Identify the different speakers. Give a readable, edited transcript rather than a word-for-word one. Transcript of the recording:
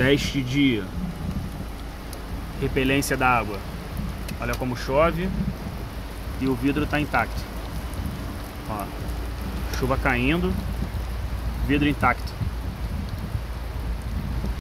Speaker 1: Teste de repelência da água. Olha como chove e o vidro está intacto. Ó, chuva caindo, vidro intacto.